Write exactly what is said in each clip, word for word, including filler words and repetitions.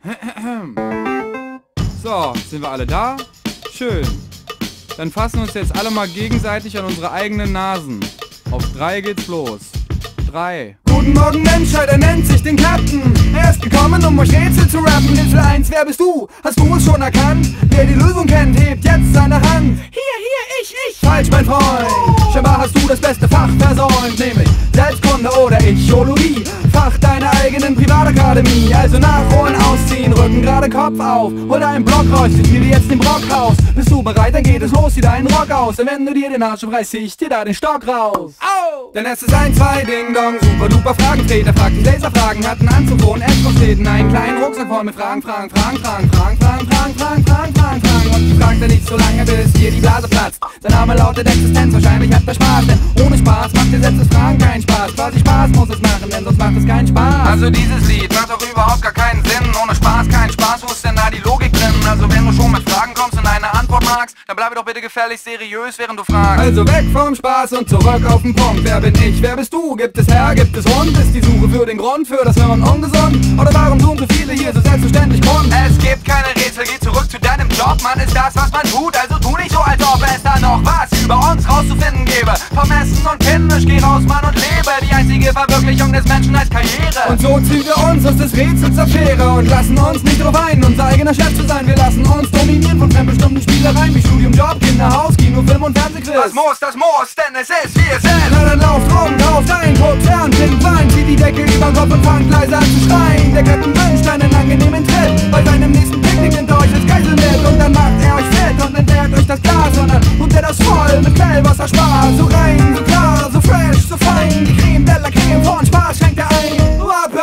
So, sind wir alle da? Schön. Dann fassen wir uns jetzt alle mal gegenseitig an unsere eigenen Nasen. Auf drei geht's los. Drei. Guten Morgen Menschheit, er nennt sich den Captain. Er ist gekommen, um euch Rätsel zu rappen. Rätsel eins, wer bist du? Hast du es schon erkannt? Wer die Lösung kennt, hebt jetzt seine Hand. Hier, hier, ich, ich. Falsch, mein Freund. Scheinbar hast du das beste Fach versäumt, nämlich Selbstkunde oder Ichologie. Fach deiner eigenen Privatakademie. Also nachholen, ausziehen, Rücken gerade Kopf auf. Hol deinen Block raus, ich dir jetzt den Block raus. Bist du bereit, dann geht es los, zieh deinen Rock aus. Und wenn du dir den Arsch reißt, zieh ich dir da den Stock raus. Au! Denn es ist ein, zwei, Ding Dong, super duper Fragentreter. Fragt dich Laserfragen, hat einen Anzug, wo ein S drauf steht. In einen kleinen Rucksack voll mit Fragen, Fragen, Fragen, Fragen, Fragen, Fragen, Fragen, Fragen, Fragen, Fragen, Fragen. Und die fragt er nicht so lange, bis dir die Blase platzt. Sein Name lautet Existenz, wahrscheinlich hat er Spaß. Denn ohne Spaß macht dir selbst das Fragen keinen Spaß. Quasi Spaß muss es machen, denn sonst macht es keinen Spaß. Also dieses Lied macht doch überhaupt gar keinen Sinn. Ohne Spaß kein Spaß, wo ist denn da die Logik drin? Also wenn du schon mit Fragen kommst und eine Antwort magst, dann bleibe doch bitte gefälligst seriös, während du fragst. Also weg vom Spaß und zurück auf den Punkt. Wer bin ich, wer bist du? Gibt es Herr, gibt es Hund? Ist die Suche für den Grund, für das Hören ungesund? Oder warum tun so viele hier so selbstverständlich kund? Es gibt keine Rätsel, geh zurück zu deinem Job. Man ist das, was man tut, also tu nicht so, als ob es da noch was über uns rauszufinden gäbe. Vermessen und kindisch, geh raus, Mann, und lebe die einzige Verwirklichung des Menschen als Karriere. Und so ziehen wir uns aus des Rätsels Affäre und lassen uns nicht drauf ein, unser eigener Chef zu sein. Wir lassen uns dominieren von fremdbestimmten Spielereien wie Studium, Job, Kinder, Haus, Kino, Film und Fernsehquiz. Das muss, das muss, denn es ist, wir sind. Na dann lauft rum, kauft ein, guckt fern, trinkt Wein, zieht die Decke über den Kopf und fangt leise an zu schreien. Der Captain wünscht einen angenehmen Tritt bei seinem nächsten Picknick, nimmt er euch als Geisel mit und dann macht er euch fett und entleert euch das Glas und dann pumpt er das voll mit Quellwasser Spaß. So rein, so klar, so fresh, so fein, die Creme de la Creme von Spaß schenkt er ein.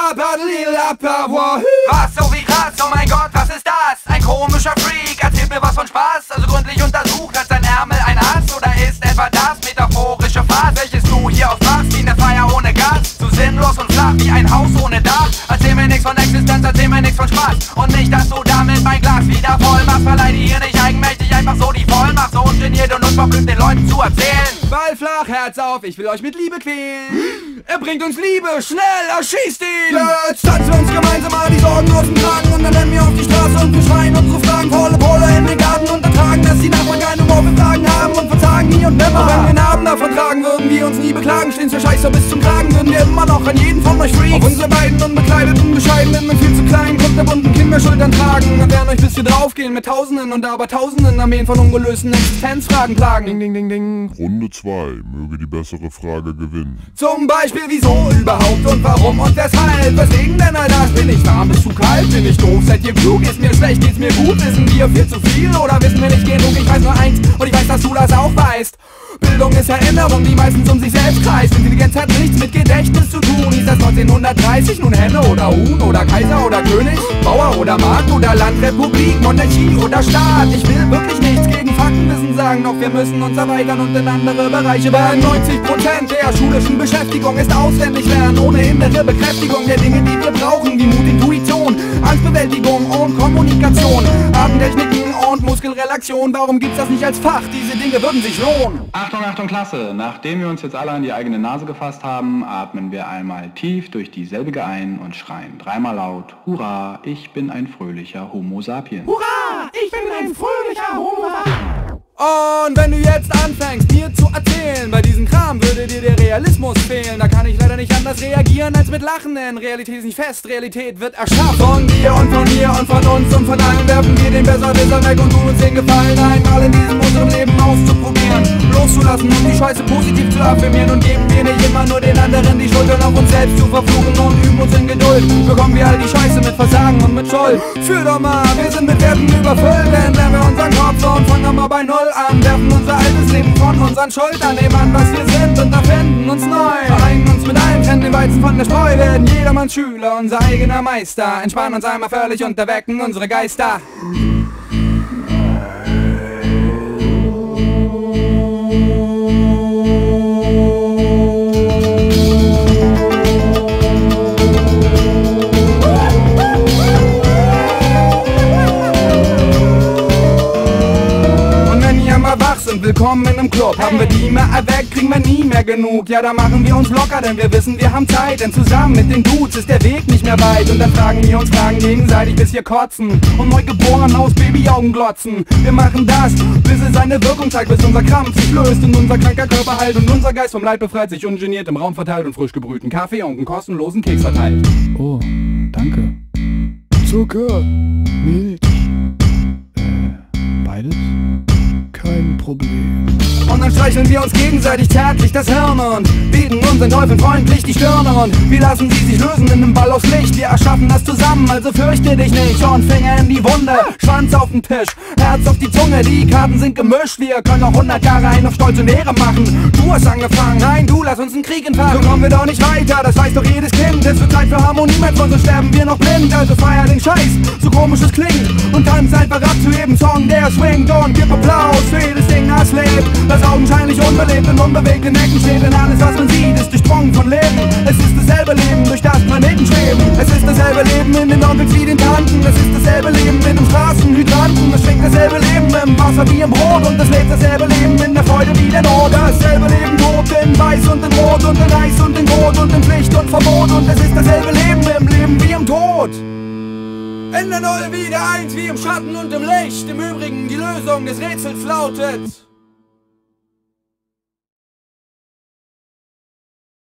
Was, so wie krass, oh mein Gott, was ist das? Ein komischer Freak, erzählt mir was von Spaß. Also gründlich untersucht, hat sein Ärmel ein Ass? Oder ist etwa das metaphorische Fass, welches du hier aufmachst, wie eine Feier ohne Gas? So sinnlos und flach wie ein Haus ohne Dach. Erzähl mir nix von Existenz, erzähl mir nix von Spaß. Und nicht, dass du damit mein Glas wieder voll machst. Verleih dir hier nicht eigenmächtig einfach so die Vollmacht, so ungeniert und unverblümt den Leuten zu erzählen. Ball flach, Herz auf, ich will euch mit Liebe quälen. Er bringt uns Liebe, schnell, erschießt ihn. Jetzt tanzen wir uns gemeinsam mal die Sorgen aus dem Kragen und dann rennen wir auf die Straße und wir schreien unsere Fragen volle Pulle in den Garten und ertragen, dass die Nachbarn keine Worte Fragen haben und verzagen nie und nimmer. Auch wenn wir Namen davon tragen, würden wir uns nie beklagen. Stehen's für Scheiße bis zum Kragen, würden wir immer noch an jeden von euch Freaks auf unsere beiden unbekleideten, bescheidenen und viel zu kleinen Kopf der bunten Kinderschultern tragen und werden euch bis wir draufgehen mit Tausenden und Abertausenden Armeen von ungelösten Existenzfragen plagen. Ding, ding, ding, ding. Runde zwei, möge die bessere Frage gewinnen. Zum Beispiel wieso überhaupt und warum und weshalb? Weswegen denn all das? Bin ich warm, bist du kalt? Bin ich doof? Seid ihr klug? Ist mir schlecht? Geht's mir gut? Wissen wir viel zu viel oder wissen wir nicht genug? Ich weiß nur eins und ich weiß, dass du das auch weißt. Bildung ist Erinnerung, die meistens um sich selbst kreist. Intelligenz hat nichts mit Gedächtnis zu tun. Hieß das neunzehnhundertdreißig nun Henne oder Huhn oder Kaiser oder König, Bauer oder Markt oder Land, Republik, Monarchie oder Staat? Ich will wirklich nichts gegen Faktenwissen sagen, doch wir müssen uns erweitern und in andere Bereiche werden. neunzig Prozent der schulischen Beschäftigung ist auswendig lernen, ohne innere Bekräftigung der Dinge, die wir brauchen, wie Mut, Intuition, Angstbewältigung und Kommunikation, Atemtechniken und Muskelrelaktion. Warum gibt's das nicht als Fach? Diese Dinge würden sich lohnen. Achtung, Achtung, Klasse! Nachdem wir uns jetzt alle an die eigene Nase gefasst haben, atmen wir einmal tief durch dieselbige ein und schreien dreimal laut: Hurra, ich bin ein fröhlicher Homo sapiens. Hurra, ich bin ein fröhlicher Homo sapiens. Und wenn du jetzt anfängst, mir zu erzählen, bei diesem Kram würde dir der Realismus fehlen. Da kann ich leider nicht anders reagieren als mit Lachen, denn Realität ist nicht fest, Realität wird erschaffen. Von dir und von mir und von uns und von allen werfen wir den Besserwisser weg und tun uns den Gefallen, einmal in diesem unserem Leben auszuprobieren, loszulassen und die Scheiße positiv zu affirmieren. Und geben wir nicht immer nur den anderen die Schuld und auf uns selbst zu verfluchen und üben uns in Geduld, bekommen wir all die Scheiße mit Versagen und mit Schuld. Fühl doch mal, wir sind mit Werten überfüllt, denn wenn wir unseren Kopf so und fangen wir mal bei Null an, werfen unser altes Leben von unseren Schultern, nehmen an, was wir sind und erfinden uns neu, vereinen uns mit allen, trennen den Weizen von der Spreu, werden jedermanns Schüler, unser eigener Meister, entspannen uns einmal völlig und erwecken unsere Geister. Und wenn ihr mal wach sind, will willkommen in einem Club. Haben wir die mehr erweckt, kriegen wir nie mehr genug. Ja, da machen wir uns locker, denn wir wissen, wir haben Zeit. Denn zusammen mit den Dudes ist der Weg nicht mehr weit. Und dann fragen wir uns Fragen gegenseitig, bis wir kotzen. Und neugeboren aus Babyaugen glotzen. Wir machen das, bis es seine Wirkung zeigt, bis unser Krampf sich löst und unser kranker Körper heilt und unser Geist vom Leid befreit, sich ungeniert im Raum verteilt und frisch gebrühten Kaffee und einen kostenlosen Keks verteilt. Oh, danke. Zucker, Milch, äh, beides? Kein Problem. Und dann streicheln wir uns gegenseitig zärtlich das Hirn und bieten unseren Teufeln freundlich die Stirne. Und wir lassen sie sich lösen in einem Ball aus Licht. Wir erschaffen das zusammen, also fürchte dich nicht. Und Finger in die Wunde, Schwanz auf den Tisch, Herz auf die Zunge, die Karten sind gemischt. Wir können noch hundert Jahre ein auf Stolz und Ehre machen. Du hast angefangen, nein, du lass uns einen Krieg entfachen. So kommen wir doch nicht weiter, das weiß doch jedes Kind. Es wird Zeit für Harmonie, mein Freund, so sterben wir noch blind. Also feier den Scheiß, so komisch es klingt. Und tanz einfach ab zu jedem Song, der swingt. Und gib Applaus für jedes Ding, das lebt. Das augenscheinlich unbelebt in unbewegten Ecken steht. Denn alles, was man sieht, ist durchdrungen von Leben. Es ist dasselbe Leben, durch das Planeten schweben. Es ist dasselbe Leben in den Onkels wie den Tanten. Es ist dasselbe Leben in den Straßenhydranten. Es schwingt dasselbe Leben im Wasser wie im Brot. Und es lebt dasselbe Leben in der Freude wie der Not. Dasselbe Leben tobt in Weiß und in Rot und in Eis und in Rot und in Pflicht und Verbot. Und es ist dasselbe Leben im Leben wie im Tod. In der Null wie der Eins, wie im Schatten und im Licht. Im Übrigen die Lösung des Rätsels lautet